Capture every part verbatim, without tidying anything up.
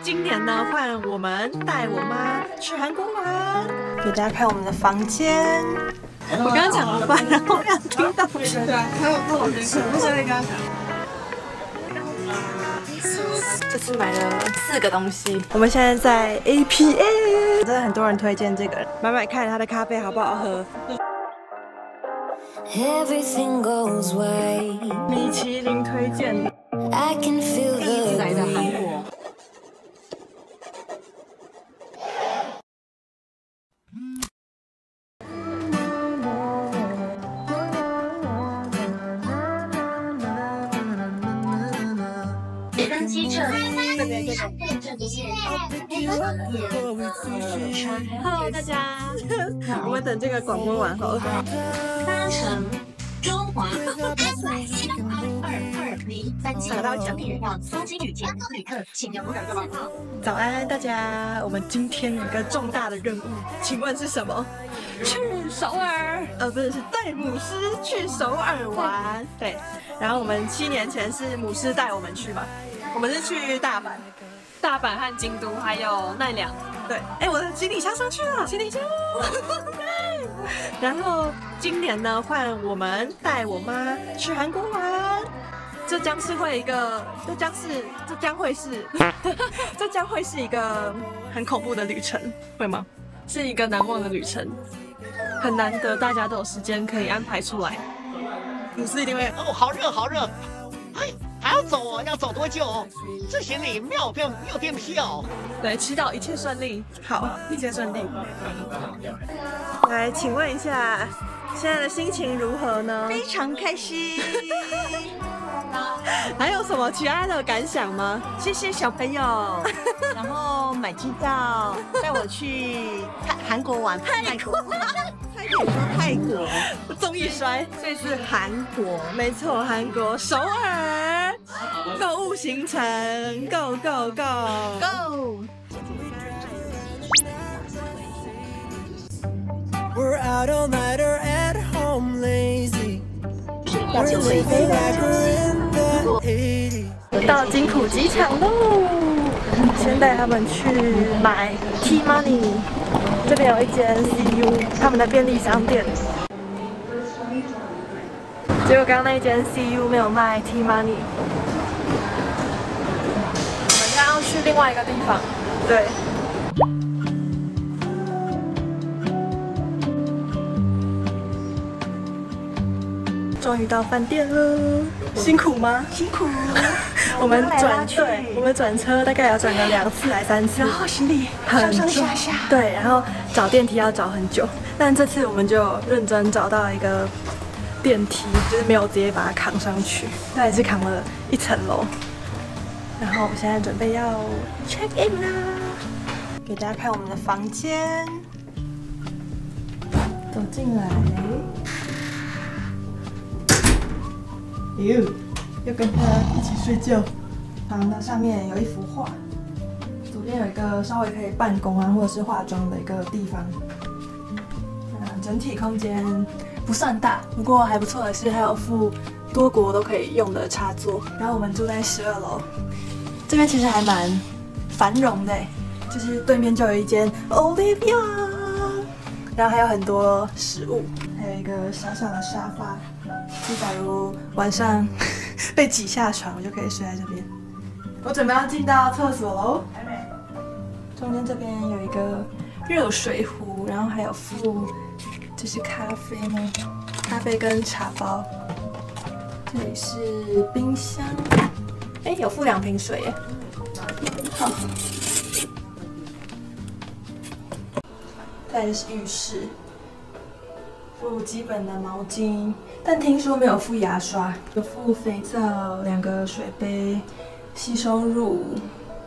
今年呢，换我们带我妈去韩国玩，给大家看我们的房间。我刚刚讲了吧，然后没有听到声。对啊，还有不好听，不是那个。这次买了四个东西。我们现在在 A P A， 真的很多人推荐这个，买买看它的咖啡好不好喝。Everything goes right。米其林推荐的。I can feel the。第一次来的韩国。登机证，这边这边这边线。Hello， 大家，我们等这个广播完后。搭乘中华二二零三七到奖励往苏金旅店旅客，请留四号。早安，大家，我们今天有一个重大的任务，请问是什么？去首尔，呃，不是，是带母狮去首尔玩。对，然后我们七年前是母狮带我们去嘛。我们是去大阪，大阪和京都还有奈良。对，哎，我的行李箱上去了，行李箱。然后今年呢，换我们带我妈去韩国玩。这将是会一个，这将是，这将会是，这将会是一个很恐怖的旅程，会吗？是一个难忘的旅程，很难得大家都有时间可以安排出来。母狮一定会哦，好热，好热，哎。还要走哦？要走多久？这行李没有票，没有电票。 对，祈祷一切顺利。好，一切顺利。来，请问一下，现在的心情如何呢？ 非常开心。 还有什么其他的感想吗？ 谢谢小朋友，然后买机票带我去泰韩国玩。泰国。泰国说泰国， 综艺摔， 所以是韩国。 没错，韩国首尔购物行程 ，Go Go Go Go！ We're out all night or at home lazy. We're living like we're in the eighties. 到金浦机场喽，先带他们去买 T Money。这边有一间 C U 他们的便利商店，结果刚刚那一间 C U 没有卖 T Money， 我们刚要去另外一个地方，对。终于到饭店了，辛苦吗？ 辛苦。 我们转对，我们转车大概要转个两次来三次， 然后行李很上上下下， 对，然后找电梯要找很久，但这次我们就认真找到一个电梯，就是没有直接把它扛上去，但也是扛了一层楼。然后我们现在准备要 check in 啦，给大家看我们的房间，走进来。哟，要跟他一起睡觉。床的上面有一幅画，左边有一个稍微可以办公啊或者是化妆的一个地方。嗯，整体空间不算大，不过还不错的是还有附多国都可以用的插座。然后我们住在十二楼，这边其实还蛮繁荣的，就是对面就有一间 Olivia， 然后还有很多食物，还有一个小小的沙发。就假如晚上被挤下床，我就可以睡在这边。我准备要进到厕所喽。中间这边有一个热水壶，然后还有附就是咖啡呢，咖啡跟茶包。这里是冰箱，哎，有附两瓶水耶。好，再来是浴室。附基本的毛巾，但听说没有附牙刷，有附肥皂、两个水杯、吸收乳。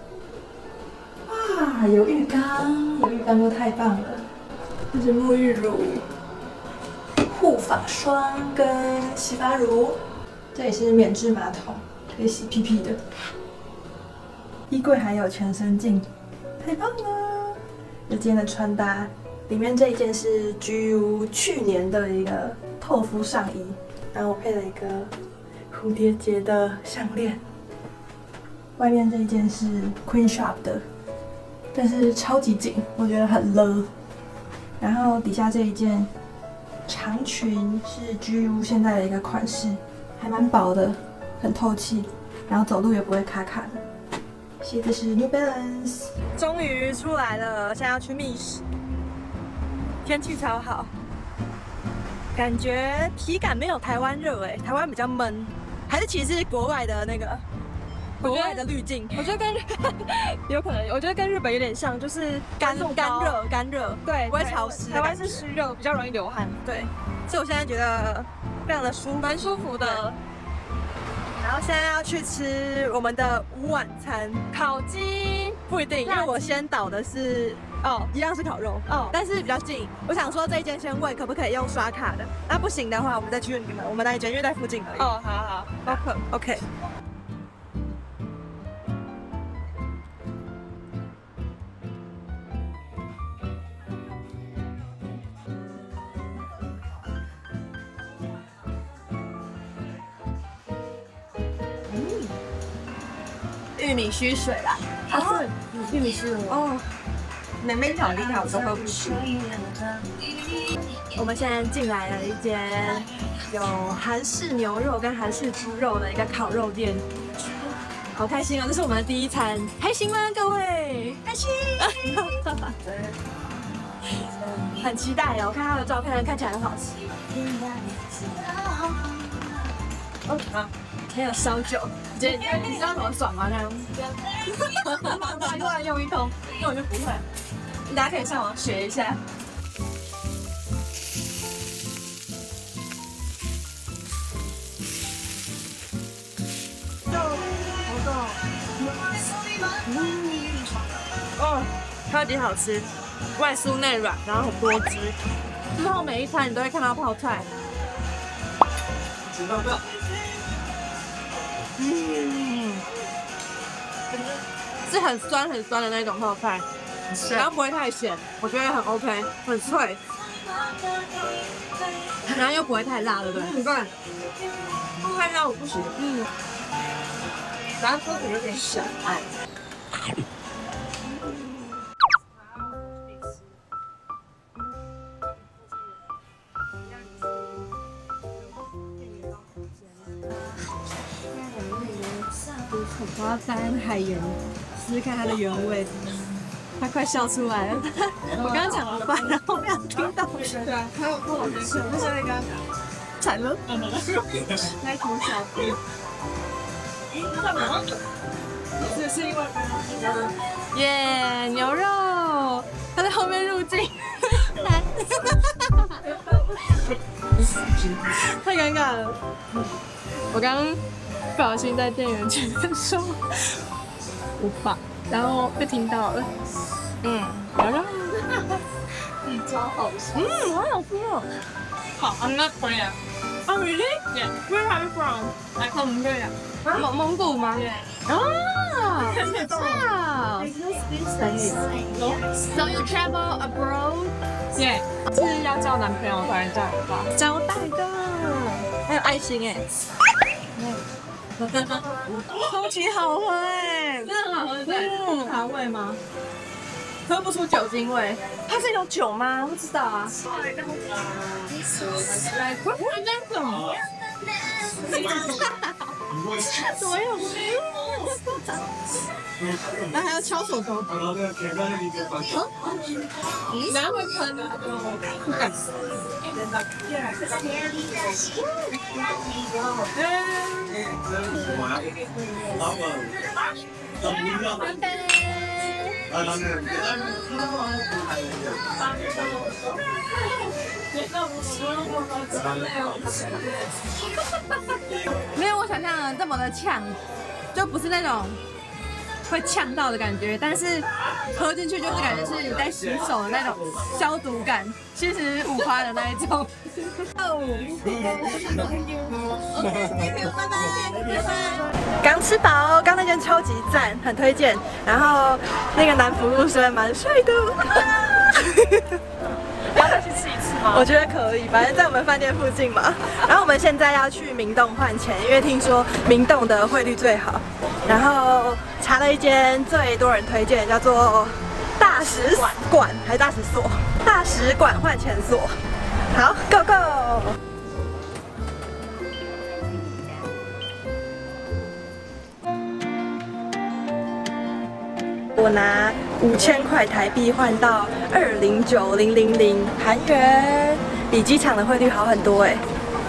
哇，有浴缸，有浴缸就太棒了。这是沐浴乳、护发霜跟洗发乳。这里是免治马桶，可以洗屁屁的。衣柜还有全身镜，太棒了！这今天的穿搭。里面这一件是 G U 去年的一个透肤上衣，然后我配了一个蝴蝶结的项链， 外面这一件是 Queen Shop 的，但是超级紧，我觉得很勒。然后底下这一件长裙是 G U 现在的一个款式，还蛮薄的，很透气，然后走路也不会卡卡的。鞋子是 New Balance。终于出来了，现在要去觅食。天气超好，感觉体感没有台湾热哎，台湾比较闷，还是其实是国外的那个。 国外的滤镜，我觉得跟有可能，我觉得跟日本有点像，就是干干热干热，对，不会潮湿。台湾是湿热，比较容易流汗，对。所以我现在觉得非常的舒服，蛮舒服的。然后现在要去吃我们的午晚餐，烤鸡不一定，因为我先倒的是哦，一样是烤肉哦，但是比较近。我想说这一间先问可不可以用刷卡的，那不行的话，我们再去你们我们那一间，因为在附近而已。哦，好好 ，OK OK。 玉米须水啦，哦，玉米须哦，妹妹好厉害，我都喝不出。我们现在进来了一间有韩式牛肉跟韩式猪肉的一个烤肉店，好开心啊！这是我们的第一餐，开心吗，各位？开心！很期待哦，我看他的照片，看起来很好吃。哦，好。 还有烧酒，姐，你知道怎么爽吗？这样，突然用一通，因为我就不会，大家可以上网学一下。豆，红豆，嗯，哦，超级好吃，外酥内软，然后很多汁。之后每一餐你都会看到泡菜。知道不？ 嗯，是很酸很酸的那种泡菜，然后不会太咸，我觉得很 OK， 很脆，然后又不会太辣，对不对？很对，太辣我不行。嗯，然后锅子有点小，哎。我要沾海盐，试试看它的原味。他快笑出来了。我刚刚讲了饭，然后没有听到。对啊，还有不好吃，那是那个惨了，那一头小猪。这是因为耶牛肉，它在后面入镜。太尴尬了。我刚刚不小心在店员前面说无法，然后被听到了。嗯，然后你超好吃。嗯，好好吃哦。好 ，I'm not Korean. Oh really? Yeah. Where are you from? I'm from Korea. 蒙蒙古吗？对。啊，哇。So you travel abroad? Yeah. 是要交男朋友才能这样吧？交代的，还有爱心哎。超级好喝哎，真的好喝，嗯，茶味吗？喝不出酒精味，它是一种酒吗？不知道啊。来，我那种，怎么有食物？然后还要敲手刀。然后会喷的，不敢吃。没有我想象的这么的呛，就不是那种会呛到的感觉，但是喝进去就是感觉是你在洗手的那种消毒感，七十五趴的那一种。刚吃饱，刚那间超级赞，很推荐。然后那个男服务生蛮帅的， 你要再去吃一次吗？ 我觉得可以，反正在我们饭店附近嘛。然后我们现在要去明洞换钱，因为听说明洞的汇率最好。然后查了一间最多人推荐，叫做大使馆还是大使所？大使馆换钱所。好 ，Go Go！ 我拿五千块台币换到二零九零零零韩元，比机场的汇率好很多哎。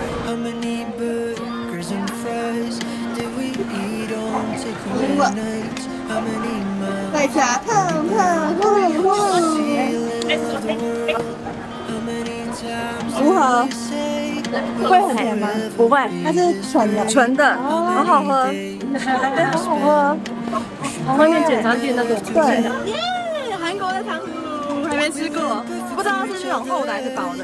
奶茶烫烫烫烫，如何？会很甜吗？不会，它是纯的，纯的，好好喝，好好喝。 外面简餐店那种对，耶，韩国的糖葫芦还没吃过，不知道是那种厚的还是薄的。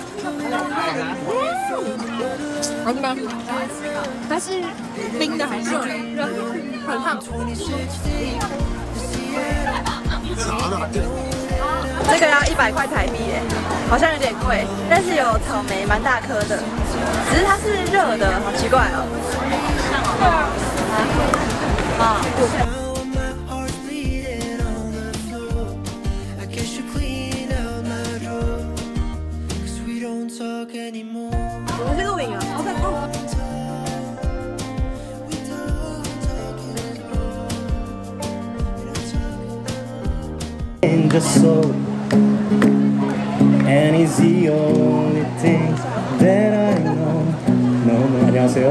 好吃吗？它是冰的还是热的？很烫。 这个要一百块台币耶，好像有点贵，但是有草莓，蛮大颗的，只是它是热的，好奇怪哦。啊。 我们是录影啊！好在看。 In the soul, and it's the only thing that I know. No, no, 안녕하세요.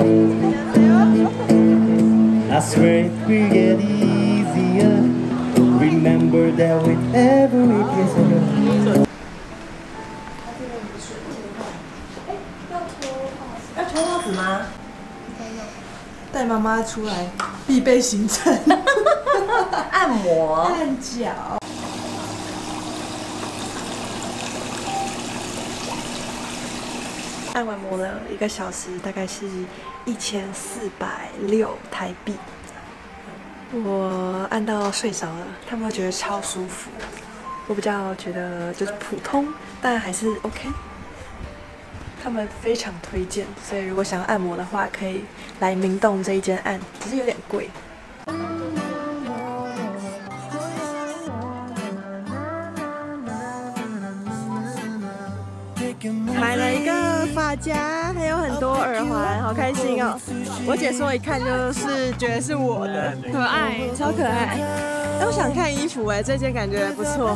I swear it will get easier. Remember that with every kiss I know. 要脱帽子吗？带妈妈出来必备行程， 按摩、 按脚。按完摩了一个小时，大概是一千四百六台币。我按到睡着了，他们觉得超舒服。我比较觉得就是普通，但还是 OK。 他们非常推荐，所以如果想要按摩的话，可以来明洞这一间按，只是有点贵。买了一个发夹，还有很多耳环，好开心哦！我姐说一看就是觉得是我的， 可爱， 超可爱。哎，我想看衣服哎，这件感觉不错。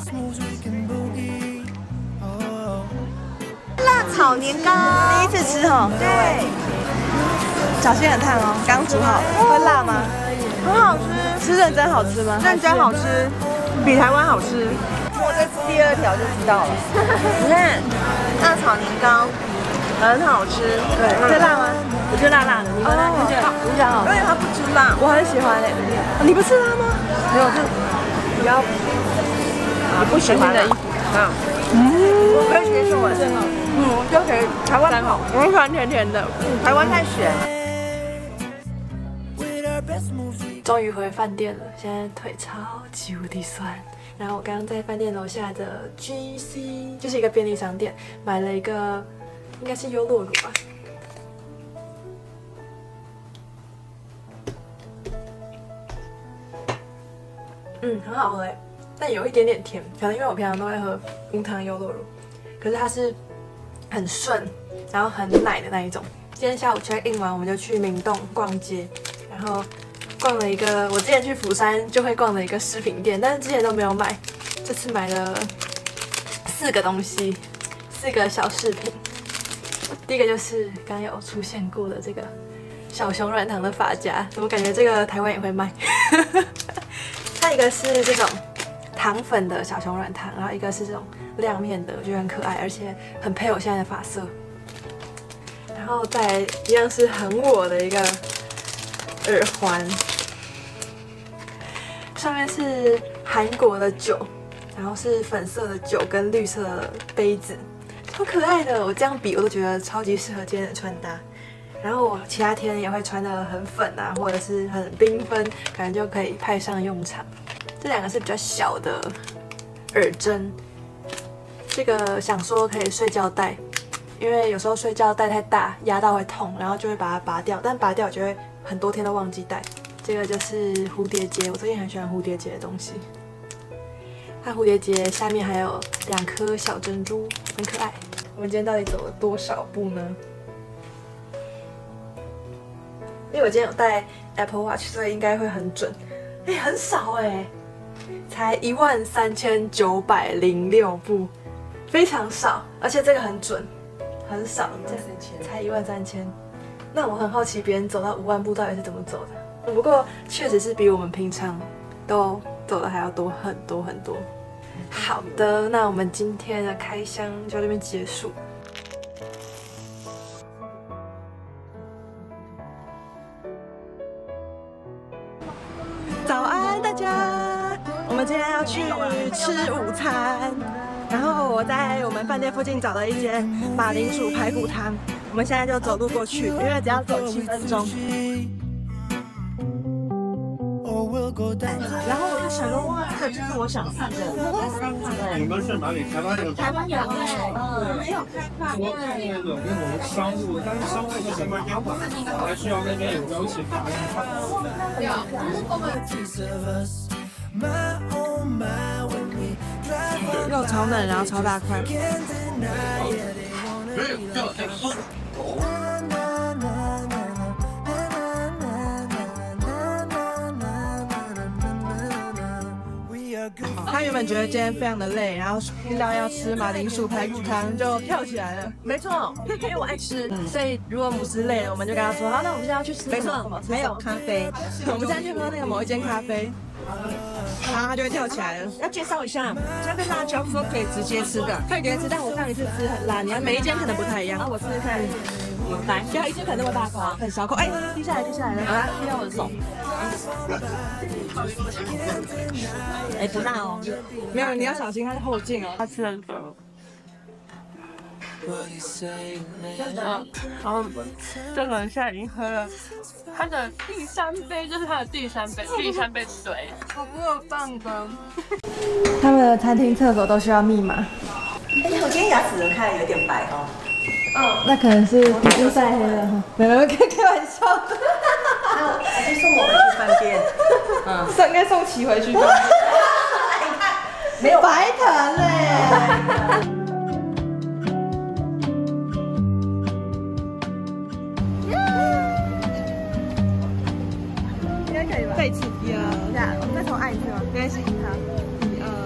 辣炒年糕， 第一次吃哦。 对， 小心很烫哦，刚煮好，会辣吗？ 很好吃， 是认真好吃吗？ 认真好吃，比台湾好吃。我再吃第二条就知道了。你看，辣炒年糕很好吃， 对，会辣吗？ 我觉得辣辣的，你们呢？你觉得？ 你想好？ 因为它不吃辣， 我很喜欢诶。你不吃辣吗？ 没有，就比较你不喜欢的衣服啊？ 嗯，我可以接受诶，嗯，就可以。台湾好， 我喜欢甜甜的， 嗯，台湾太咸。 终于回饭店了，现在腿超级无敌酸。然后我刚刚在饭店楼下的 G C， 就是一个便利商店，买了一个应该是优酪乳吧。嗯，很好喝哎，但有一点点甜，可能因为我平常都会喝无糖优酪乳，可是它是很顺，然后很奶的那一种。今天下午 check in 完，我们就去明洞逛街，然后逛了一个我之前去釜山就会逛的一个饰品店，但是之前都没有买，这次买了四个东西，四个小饰品。第一个就是刚刚有出现过的这个小熊软糖的发夹，我感觉这个台湾也会卖。它一个是这种糖粉的小熊软糖，然后一个是这种亮面的，我觉得很可爱，而且很配我现在的发色。然后再来一样是很我的一个耳环，上面是韩国的酒，然后是粉色的酒跟绿色的杯子，超可爱的。我这样比我都觉得超级适合今天的穿搭。然后我其他天也会穿得很粉啊，或者是很缤纷，感觉就可以派上用场。这两个是比较小的耳针， 这个想说可以睡觉戴，因为有时候睡觉戴太大，压到会痛，然后就会把它拔掉，但拔掉就会很多天都忘记戴。这个就是蝴蝶结，我最近很喜欢蝴蝶结的东西。它蝴蝶结下面还有两颗小珍珠，很可爱。我们今天到底走了多少步呢？因为我今天有带 Apple Watch， 所以应该会很准。哎、欸，很少哎、欸，才一万三千九百零六步，非常少，而且这个很准，很少，才一万三千。那我很好奇，别人走到五万步到底是怎么走的？不过确实是比我们平常都走的还要多很多很多。好的，那我们今天的开箱就到这边结束。早安，大家！我们今天要去吃午餐，然后我在我们饭店附近找了一间马铃薯排骨汤，我们现在就走路过去，因为只要走七分钟。然后我就想说，哇，这个就是我想吃的。 你们是哪里？台湾有？ 台湾有哎，没有开放。 我看那个跟我们商务，但是商务的这边要还需要那边有邀请函。 肉超嫩，然后超大块。他原本觉得今天非常的累，然后听到要吃马铃薯排骨汤就跳起来了。没错，因为我爱吃，所以如果母狮累了，我们就跟他说，好，那我们现在要去吃。没错，还有咖啡，我们现在去喝那个某一间咖啡，然后他就会跳起来了。要介绍一下，这跟大家交说可以直接吃的，可以直接吃，但我上一次吃很辣，你看每一间可能不太一样。那我试试看。来，不要一间可能那么大口，很小口。哎，滴下来，滴下来了。好啦，滴到我的手。哎，不大哦。没有，你要小心，它是后劲哦。它吃很多。 嗯，然后这个人现在已经喝了他的第三杯，这是他的第三杯，第三杯水，好过棒的。 他们的餐厅厕所都需要密码。 哎，我今天牙齿看起来有点白哦。 哦，那可能是皮肤晒黑了哈。没有，开开玩笑的。 还是送我回去饭店。 嗯，送应该送齐回去饭店。 你看，没有白疼嘞。应该可以吧？再一次，一二，这样，我们再重按一次吗？没关系，好，一二。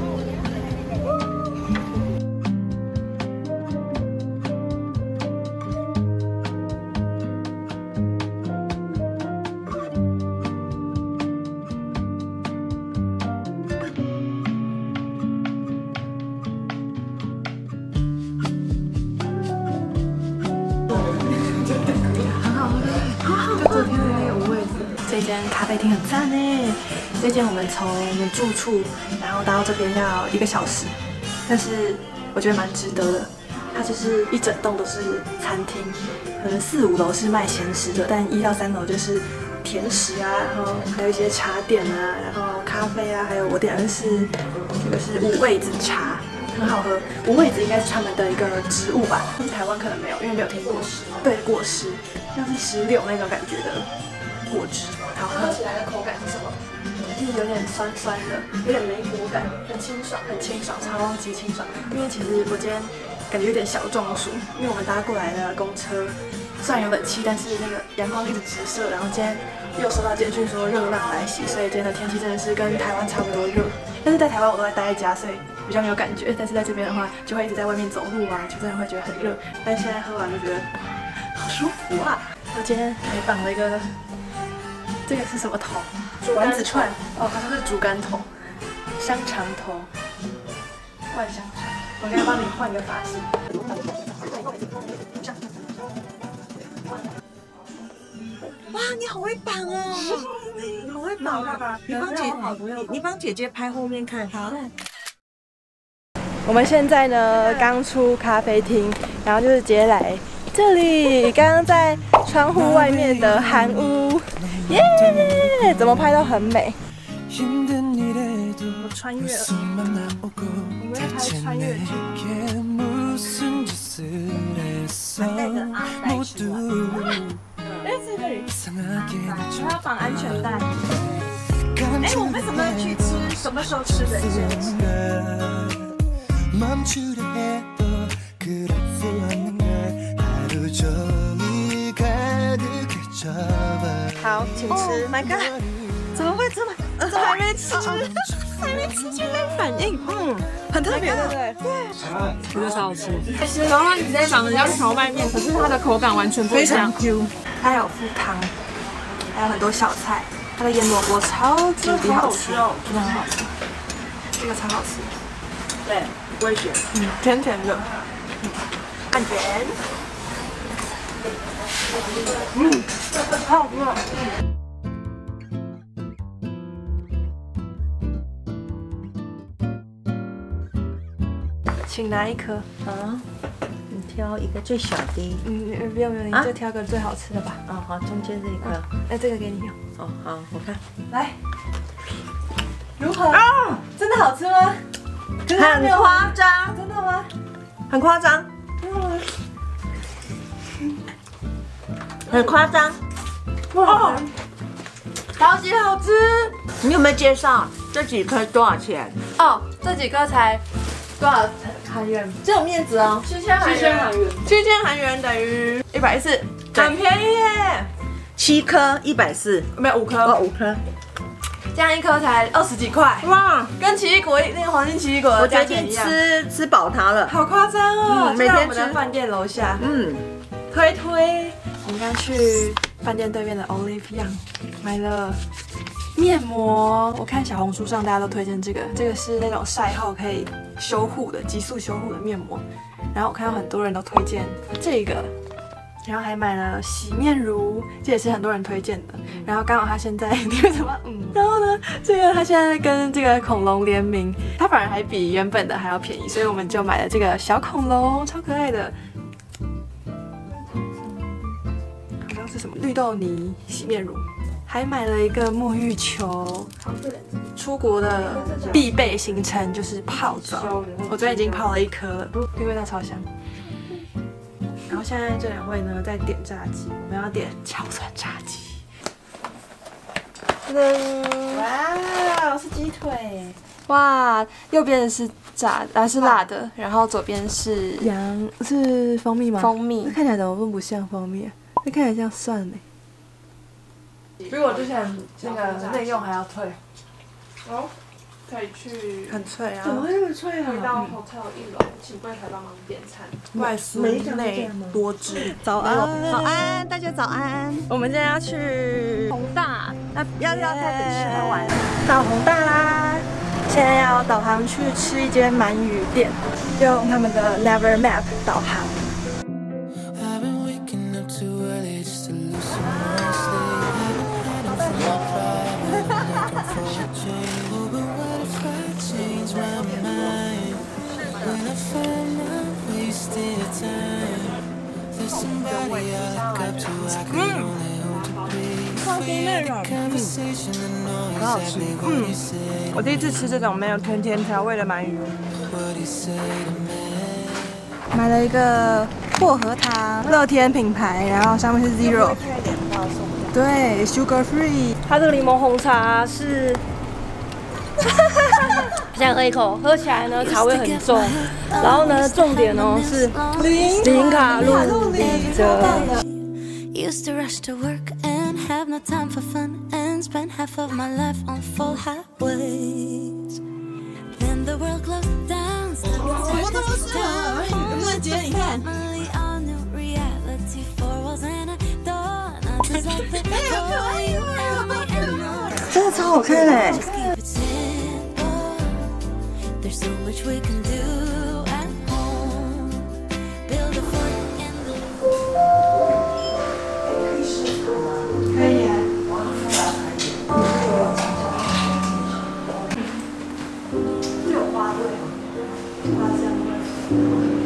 这间咖啡厅很赞呢，这间我们从我们住处，然后到这边要一个小时，但是我觉得蛮值得的。它就是一整栋都是餐厅，可能四五楼是卖咸食的，但一到三楼就是甜食啊，然后还有一些茶点啊，然后咖啡啊，还有我点的是这个是五味子茶，很好喝。五味子应该是他们的一个植物吧，台湾可能没有，因为没有听过。对，果实，像是石榴那种感觉的果汁。好，喝起来的口感是什么？就是有点酸酸的，有点莓果感，很清爽，很清爽，超级清爽。因为其实我今天感觉有点小中暑，因为我们搭过来的公车虽然有冷气，但是那个阳光一直直射，然后今天又收到简讯说热浪来袭，所以今天的天气真的是跟台湾差不多热。但是在台湾我都在待在家，所以比较没有感觉。但是在这边的话，就会一直在外面走路啊，就真的会觉得很热。但现在喝完就觉得好舒服啊！我今天还绑了一个。这个是什么头？丸子串哦，它是竹竿头、香肠头、灌香肠。我应该帮你换个发型。哇，你好会绑哦！你好会绑啊！你帮姐，你你帮姐姐拍后面看。好。我们现在呢刚出咖啡厅，然后就是直接来这里。刚刚在窗户外面的韩屋。耶！ 怎么拍都很美。 穿越了，我们要拍穿越剧。 带着阿呆去玩。 哎，这里我要绑安全带。 哎，我为什么要去吃？什么时候吃的？ 멈추려 해도 그렇지 않는 걸 하루 종일 가득해져봐 好，请吃。My God， 怎么会这么？怎么还没吃？还没吃就在反应，嗯，很特别，对不对？ 我觉得超好吃。然后你直接长得像荞麦面，可是它的口感完全不一样。 Q， 它还有附汤，还有很多小菜，它的腌萝卜超级无敌好吃，真的很好吃。这个超好吃。 对，我也选。 嗯，甜甜的，嗯，安全。嗯，好好吃啊。 请拿一颗啊，你挑一个最小的。 嗯，不用不用，你就挑个最好吃的吧。 哦，好，中间这一颗。 哎，这个给你用。 哦，好，我看。 来，如何？啊，真的好吃吗？ 很夸张， 真的吗？ 很夸张， 真的吗？ 很夸张。 哇，超级好吃！ 你有没有介绍这几颗多少钱？ 哦，这几颗才多少韩元？ 这种面子哦， 七千韩元。七千韩元。七千韩元等于一百四，很便宜耶。 七颗一百四， 没有五颗。 哦，五颗。 这样一颗才二十几块，哇，跟奇异果那个黄金奇异果的价钱一样。 我决定吃吃饱它了， 好夸张哦！ 嗯、每天我们的饭店楼下， 嗯， 推推。我们刚去饭店对面的 Olive Young 买了面膜，我看小红书上大家都推荐这个，这个是那种晒后可以修护的、急速修护的面膜。然后我看到很多人都推荐这个。 然后还买了洗面乳，这也是很多人推荐的。然后刚好他现在，你为什么？嗯。然后呢，这个他现在跟这个恐龙联名，它反而还比原本的还要便宜，所以我们就买了这个小恐龙，超可爱的。好像是什么绿豆泥洗面乳，还买了一个沐浴球。出国的必备行程就是泡澡，我昨天已经泡了一颗了，因为它超香。 然后现在这两位呢在点炸鸡，我们要点桥村炸鸡。哇，是鸡腿！哇，右边是炸，啊是辣的，然后左边是羊，是蜂蜜吗？蜂蜜，看起来怎么不像蜂蜜啊？这看起来像蒜呢。比我之前那个内用还要脆。哦。 可以去，很脆啊！怎么会那么脆啊？回到 hotel 一楼，请柜台帮忙点餐。外酥内多汁。早安， 早安，大家早安。 我们今天要去宏大，那要要在什么时候玩？ 到宏大啦！现在要导航去吃一间鳗鱼店，用他们的 Never Map 导航。 嗯，放心内容，嗯，很好吃，嗯，我第一次吃这种没有甜甜调味的鳗鱼。买了一个薄荷糖，乐天品牌，然后上面是 zero， 对 ，sugar free。它这个柠檬红茶是。 先喝一口，喝起来呢茶味很重，然后呢重点哦是零零卡路里的。Used to rush to work and have no time for fun and spend half of my life on full highways. Then the world closed down. 我都是啊，能不能接？你看。真的超好看嘞！ There's so much we can do at home. Build a fort in the 可以啊。有花味，花香味。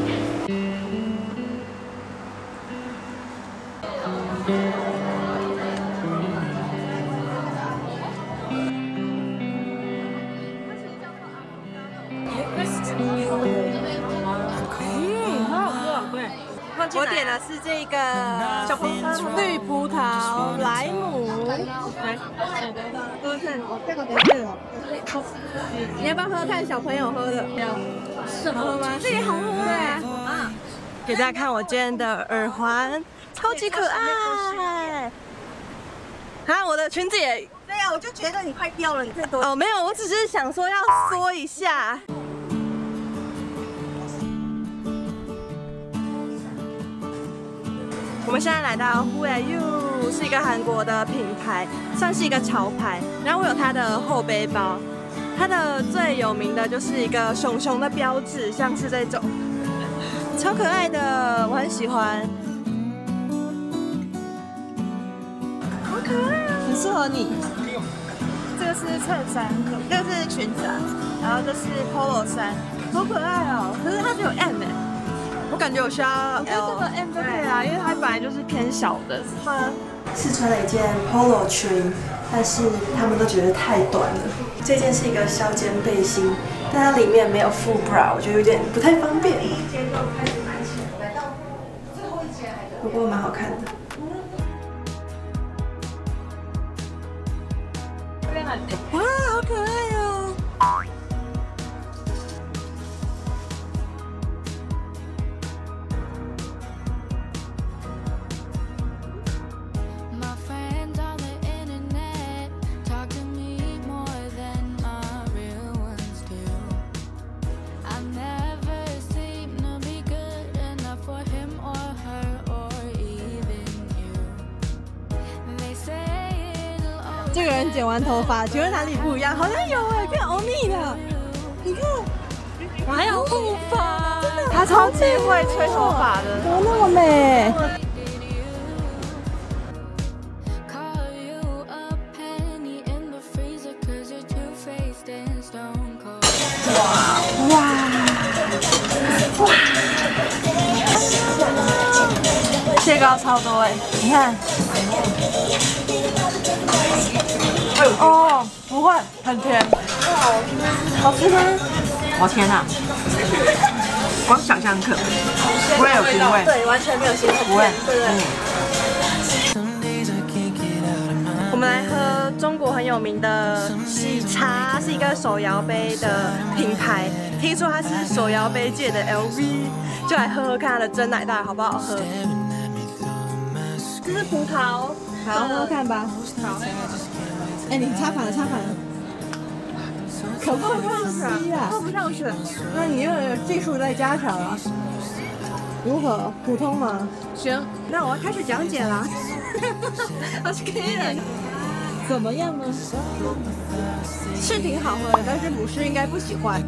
我点的是这个小葡萄绿葡萄莱姆。来，喝喝看，我这个没事了。你要不要喝看小朋友喝的？要，是好喝吗？这也好喝哎。啊！给大家看我今天的耳环，超级可爱。啊，我的裙子也。对呀，我就觉得你快掉了，你再多。哦，没有，我只是想说要缩一下。我们现在来到 Who Are You， 是一个韩国的品牌，算是一个潮牌。然后我有它的后背包，它的最有名的就是一个熊熊的标志，像是这种，超可爱的，我很喜欢，好可爱啊，很适合你。这个是衬衫，这个是裙子啊，然后这是 polo 衫，好可爱哦。可是它只有 M 哎。我感觉我需要 L， 我觉得这个 M 就可以啦，因为它本来就是偏小的。 试穿了一件 polo 裙，但是他们都觉得太短了。这件是一个削肩背心，但它里面没有附 bra， 我觉得有点不太方便。不过蛮好看的。 哇，好可爱哦！这个人剪完头发，觉得哪里不一样？好像有哎，变欧米了。你看，我还有护发，真的，他超级会吹头发的，怎么那么美？哇哇哇！切糕超多哎，你看。哦，不会，很甜。好吃吗？好甜啊！光想象可不会有腥味，对，完全没有腥味，不会，对对。我们来喝中国很有名的喜茶，是一个手摇杯的品牌，听说它是手摇杯界的 L V， 就来喝喝看它的真奶到底好不好喝。这是葡萄，好喝喝看吧。好。哎，你插反了，插反了，可不可以放上去啊？放不上去，那你又有技术在加强了。如何？普通吗？行，那我要开始讲解了。我是 K 人，怎么样呢？是挺好喝的，但是鲁师应该不喜欢。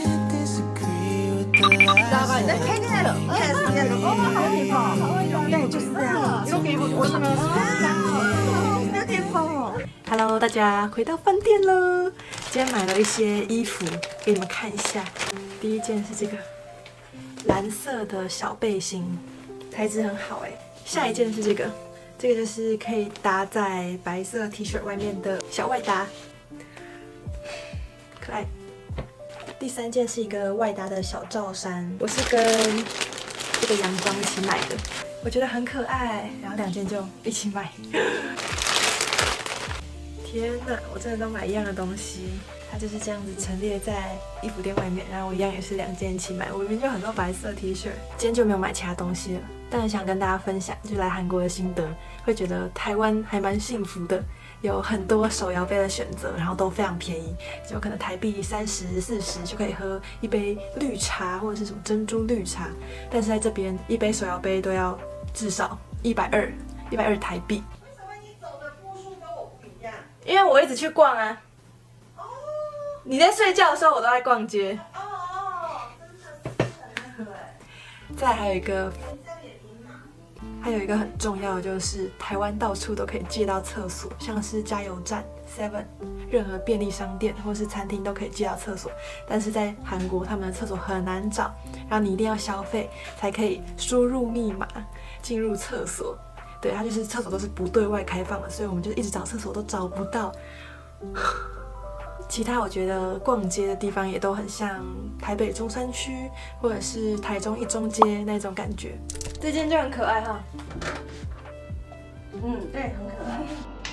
知道吧？你在 K 那了，开始那个哦，好地方，对，就是这样。又给我我什么？有点胖。Hello， 大家回到饭店了。今天买了一些衣服给你们看一下。第一件是这个蓝色的小背心，材质很好哎。下一件是这个，这个就是可以搭在白色 T 恤外面的小外搭，可爱。第三件是一个外搭的小罩衫，我是跟这个洋装一起买的，我觉得很可爱，然后两件就一起买。天哪，我真的都买一样的东西，它就是这样子陈列在衣服店外面，然后我一样也是两件一起买。我明明就很多白色 T 恤，今天就没有买其他东西了。但是想跟大家分享，就来韩国的心得，会觉得台湾还蛮幸福的，有很多手摇杯的选择，然后都非常便宜，就可能台币三十、四十就可以喝一杯绿茶或者是什么珍珠绿茶。但是在这边，一杯手摇杯都要至少一百二，一百二台币。因为我一直去逛啊。哦。你在睡觉的时候，我都在逛街。哦哦，真的真的哎。再还有一个，还有一个很重要的就是，台湾到处都可以借到厕所，像是加油站、seven， 任何便利商店或是餐厅都可以借到厕所。但是在韩国，他们的厕所很难找，然后你一定要消费才可以输入密码进入厕所。对，它就是厕所都是不对外开放的，所以我们就一直找厕所都找不到。其他我觉得逛街的地方也都很像台北中山区或者是台中一中街那种感觉。 这件就很可爱哈。嗯，对，很可爱。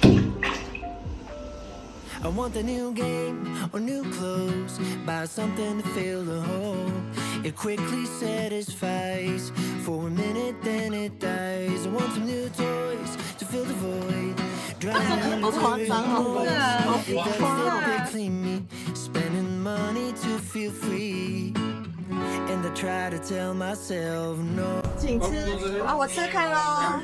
I want a new game or new clothes. Buy something to fill the hole. It quickly satisfies. For a minute, then it dies. I want some new toys to fill the void. Driving me clean me. Spending money to feel free. And I try to tell myself no. 请吃啊，我吃看喽。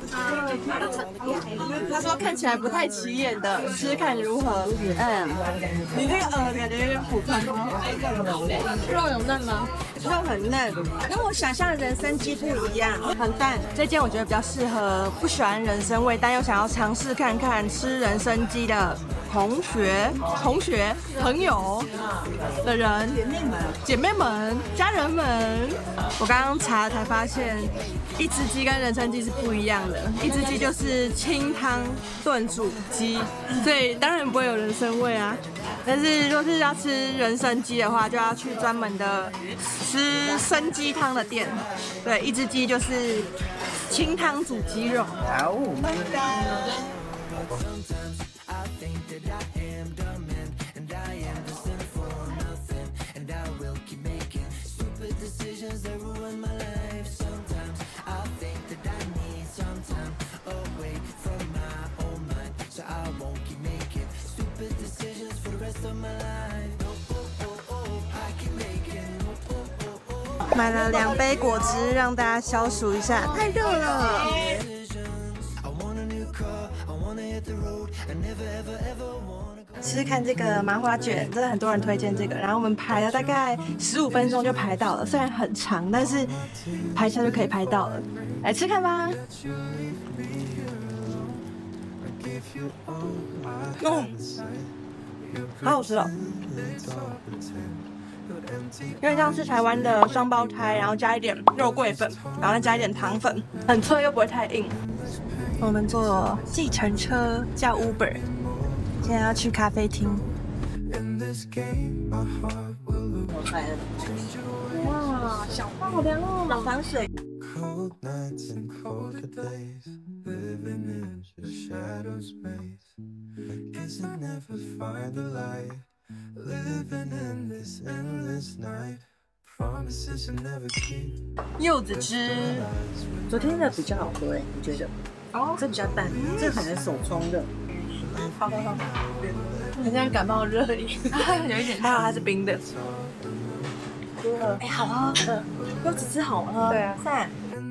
他说看起来不太起眼的，吃看如何？嗯，你这个呃感觉有点普通。肉有嫩吗？肉很嫩，跟我想象的人参鸡不一样，很淡。这间我觉得比较适合不喜欢人参味，但又想要尝试看看吃人参鸡的同学、同学、朋友的人、姐妹们、姐妹们、家人们。我刚刚查才发现，一只鸡跟人参鸡是不一样的。一只鸡就是清汤炖煮鸡，所以当然不会有人参味啊。但是如果是要吃人参鸡的话，就要去专门的吃参鸡汤的店。对，一只鸡就是清汤煮鸡肉。买了两杯果汁，让大家消暑一下，太热了。试试看这个麻花卷，真的很多人推荐这个，然后我们排了大概十五分钟就排到了，虽然很长，但是排一下就可以排到了。来吃看吧。哦，好好吃哦。 有点像是台湾的双胞胎，然后加一点肉桂粉，然后再加一点糖粉，很脆又不会太硬。我们坐计程车叫 Uber， 现在要去咖啡厅。哇，小泡凉哦，冷糖水。 柚子汁， 昨天的比较好喝哎，你觉得？哦，这比较淡，这可能手冲的。 好喝好喝。很像感冒热饮，有一点。还好它是冰的。哎，好喝。柚子汁好喝。对啊。赞。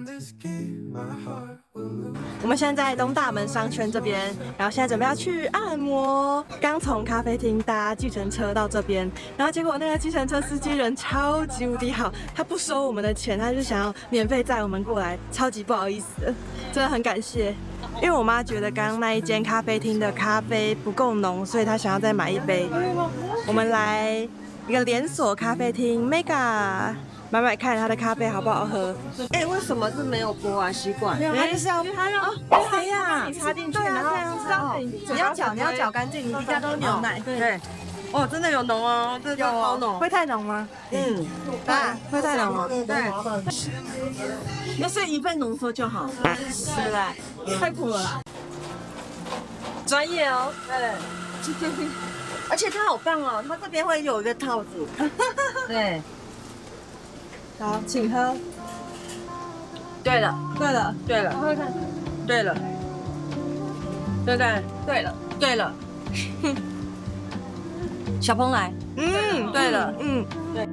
我们现在在东大门商圈这边，然后现在准备要去按摩。刚从咖啡厅搭计程车到这边，然后结果那个计程车司机人超级无敌好，他不收我们的钱，他就想要免费载我们过来，超级不好意思的，真的很感谢。因为我妈觉得刚刚那一间咖啡厅的咖啡不够浓，所以她想要再买一杯。我们来一个连锁咖啡厅 Mega。 买买看它的咖啡好不好喝？ 哎、欸，为什么是没有锅啊？吸管？ 没有，它就是要它让谁呀？ 你插进去，然后这样子，你要搅，你要搅干净，你底下都是牛奶。 对。哦，真的有浓哦，这有好浓。 会太浓吗？ 嗯， 对，会太浓吗？ 对。那是一份浓缩就好。 是啦，太苦了啦。专业哦。对。 而且它好棒哦，它这边会有一个套子。对。 好，请喝。 对了， 对了， 对了， 喝喝看。 对了，对不对？ 对了， 对了。小蓬莱。 嗯， 对了， 嗯，对。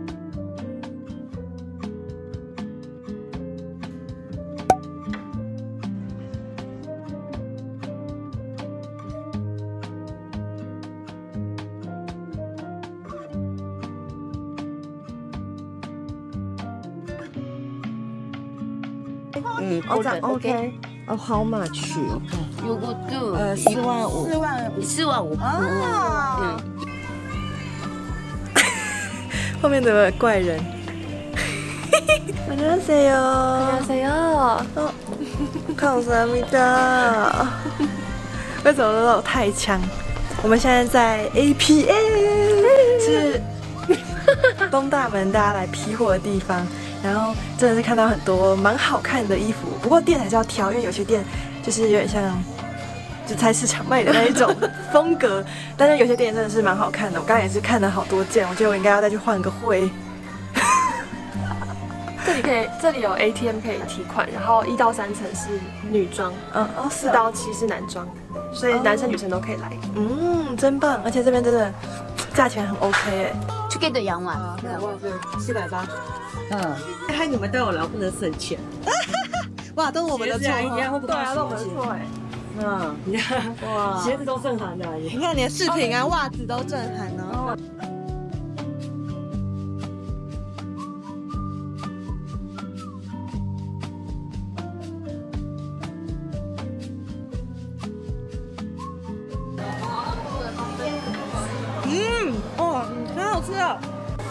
嗯，哦，这样 OK。哦 ，How much？ You could do。 呃，四万五。 四万五。 四万五。 啊。 嗯。 后面的怪人。안녕하세요。 안녕하세요。 哦，감사합니다。为什么都有太强？我们现在在 A P A， 是东大门大家来批货的地方。 然后真的是看到很多蛮好看的衣服，不过店还是要挑，因为有些店就是有点像就菜市场卖的那一种风格，但是有些店真的是蛮好看的。我刚才也是看了好多件，我觉得我应该要再去换个会。 这里可以，这里有 A T M 可以提款，然后一到三层是女装， 嗯哦， 四到七是男装，所以男生女生都可以来。 嗯，真棒，而且这边真的价钱很 OK 哎。 去给的羊丸， 四百八。嗯，害你们对我聊不能省钱。 哇，都是我们的错， 对啊， 都我们的错哎。 嗯，你看，哇，鞋子都正韩的， 你看你的饰品啊、袜子都正韩哦。嗯，哇，很好吃啊！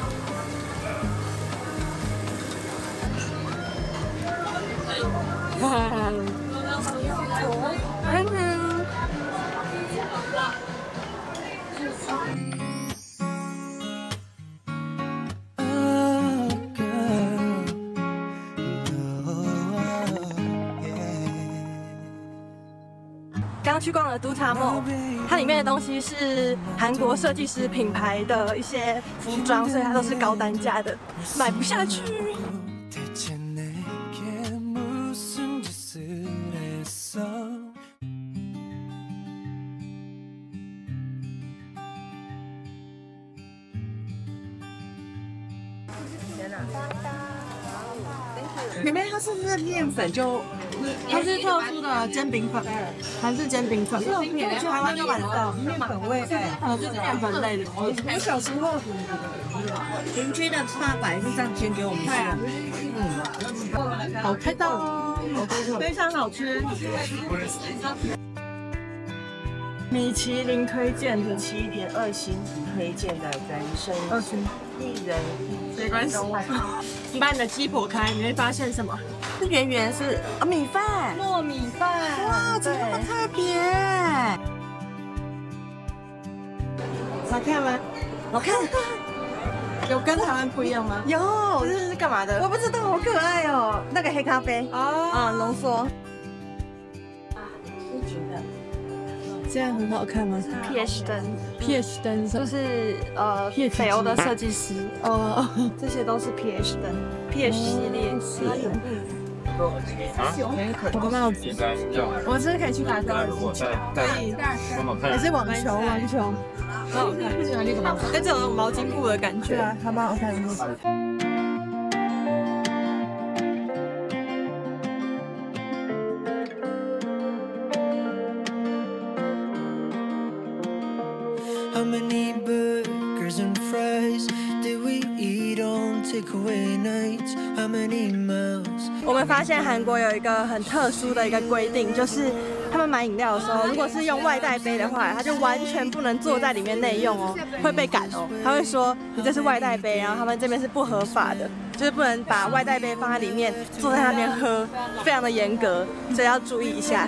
刚去逛了都茶梦，它里面的东西是韩国设计师品牌的一些服装，所以它都是高单价的，买不下去。 妹妹，它是不是面粉就？ 它是特殊的煎饼粉，韩式煎饼粉，台湾就买得到。 面粉味， 呃，就是面粉类的。 我小时候邻居的爸爸也是这样煎给我们吃。嗯，好吃到，非常好吃。 米其林推荐的七点二星， 推荐的人生二星一人没关系。你把你的鸡剖开，你会发现什么？ 是圆圆是啊米饭， 糯米饭。 哇，怎么那么特别？ 好看吗？ 好看。 有跟台湾不一样吗？ 有， 这是干嘛的？ 我不知道，好可爱哦。那个黑咖啡哦， 啊，浓缩。 这样很好看吗 P H 灯 ？P H 灯就是呃北欧的设计师哦，这些都是 P H 灯 ，P H 系列。 我的帽子，我是不是可以去打高尔夫球？可以，还是网球？网球，很好看。喜欢那个毛，哎，这种毛巾布的感觉，对啊，还蛮好看的。 How many burgers and fries did we eat on takeaway nights? How many miles? 我们发现韩国有一个很特殊的一个规定，就是他们买饮料的时候，如果是用外带杯的话，他就完全不能坐在里面内用哦，会被赶哦。他会说你这是外带杯，然后他们这边是不合法的，就是不能把外带杯放在里面，坐在那边喝，非常的严格，所以要注意一下。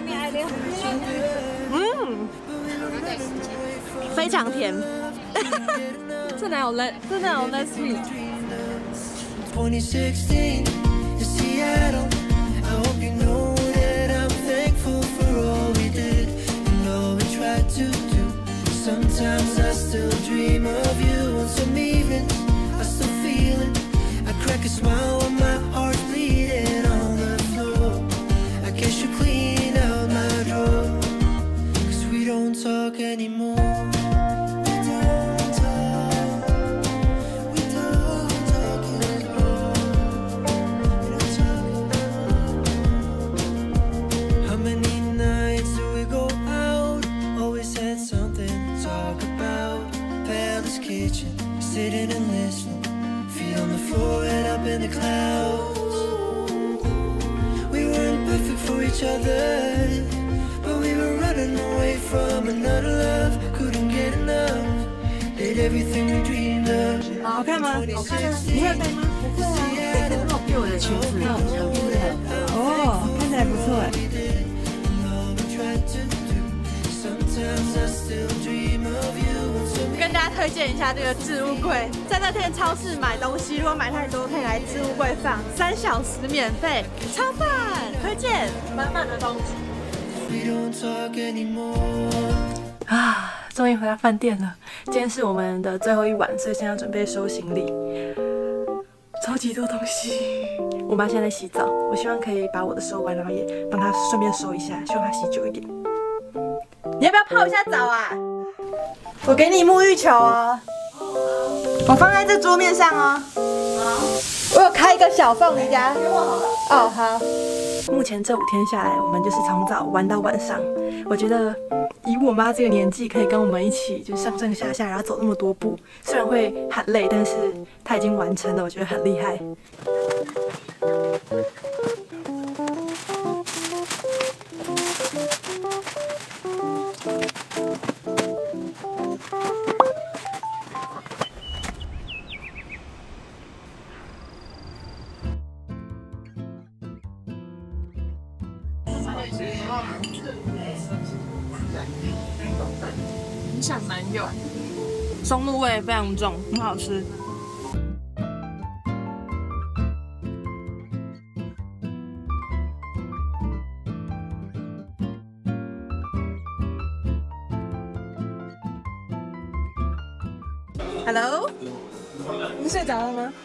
嗯。非常甜，这哪有 less， 这哪有 less sweet。 twenty sixteen in Seattle. I hope you know that I'm thankful for all we did and all we tried to do. Sometimes I still dream of you, and some evenings I still feel it. I crack a smile when my heart's bleeding on the floor. I guess you clean out my drawer, 'cause we don't talk anymore. Sitting and listening, feet on the floor, head up in the clouds. We weren't perfect for each other, but we were running away from another love. Couldn't get enough, did everything we dreamed of. 好看吗？好看啊！你会戴吗？不会啊， 对我的裙子很漂亮。 哦，看起来不错哎。跟跟大家推荐一下这个置物柜，在乐天超市买东西，如果买太多，可以来置物柜放，三小时免费，超赞！推荐满满的东西。啊，终于回到饭店了。今天是我们的最后一晚，所以现在要准备收行李。超级多东西。我妈现在在洗澡，我希望可以把我的收完，然后也帮她顺便收一下，希望她洗久一点。你要不要泡一下澡啊？我给你沐浴球哦，我放在这桌面上哦。好，我有开一个小缝，你家。哦，好。目前这五天下来，我们就是从早玩到晚上。我觉得以我妈这个年纪，可以跟我们一起就是上上下下，然后走那么多步，虽然会很累，但是她已经完成了，我觉得很厉害。 很想蛮有，松露味非常重，很好吃。 Hello， 你睡着了吗？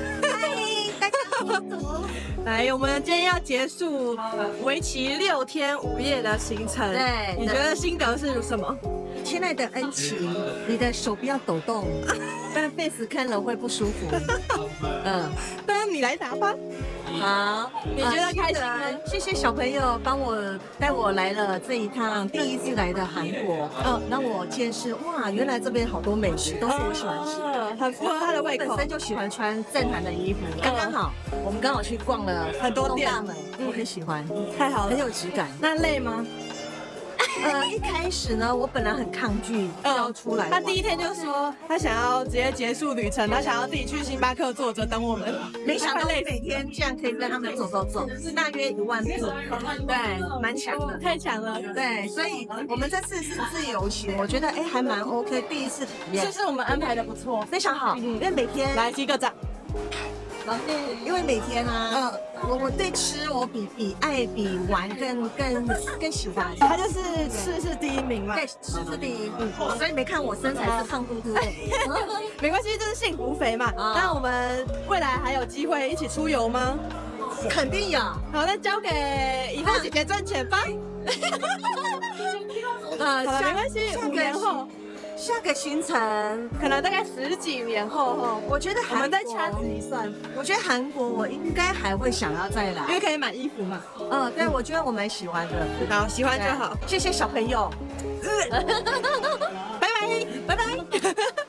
来，我们今天要结束为期六天五夜的行程。 对， 你觉得心得是什么？ 亲爱的恩琪，你的手不要抖动，不然 face 看了会不舒服。嗯， 不然你来答吧。 好， 你觉得开心吗？ 谢谢小朋友帮我带我来了这一趟第一次来的韩国。嗯，让我见识哇，原来这边好多美食都是我喜欢吃的， 很符合他的胃口。 本身就喜欢穿正韩的衣服，刚刚好，我们刚好去逛了很多店， 我很喜欢， 太好了， 很有质感。 那累吗？ 呃，一开始呢，我本来很抗拒要出来。 他第一天就说他想要直接结束旅程，他想要自己去星巴克坐着等我们。 没想到每天这样可以跟他们走走走，是大约一万步，对，蛮强的， 太强了。 对，所以我们这次是自由行，我觉得哎还蛮 OK， 第一次体验。 是不是我们安排的不错？ 非常好，因为每天来击个掌。 因为每天啊，嗯，我我对吃我比比爱比玩更更更喜欢。 他就是吃是第一名嘛， 对，吃是第一，嗯，所以没看我身材是胖嘟嘟的， 没关系，就是幸福肥嘛。那我们未来还有机会一起出游吗？ 肯定有。 好，那交给以后姐姐赚钱吧。 呃， 好了，没关系，五年后。 下个行程可能大概十几年后后， 我觉得我们再掐指一算， 我觉得韩国我应该还会想要再来， 因为可以买衣服嘛。 嗯，对，我觉得我蛮喜欢的。 好，喜欢就好。 谢谢小朋友。 拜拜， 拜拜。